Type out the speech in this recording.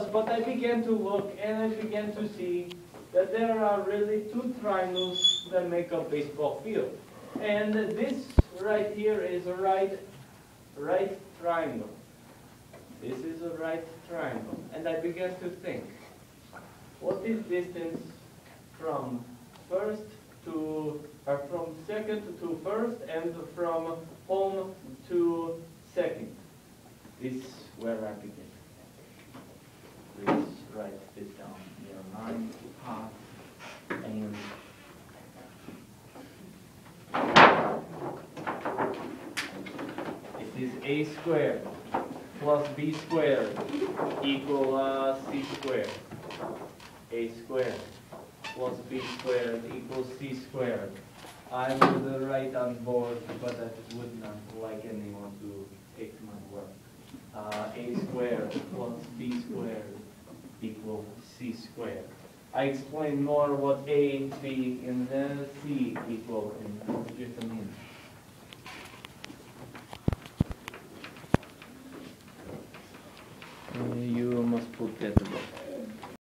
but I began to look and I began to see that there are really two triangles that make a baseball field. And this right here is a right triangle. This is a right triangle. And I began to think, what is distance from second to first and from home to second? This is where I begin. Please write this down in your mind. And it is a squared plus b squared equal c squared. A squared plus b squared equals c squared. I would write on board, but I would not like anyone to take my work. A squared plus b squared equals c squared. I explain more what a, b, and then c equal in just a minute. You must put that above.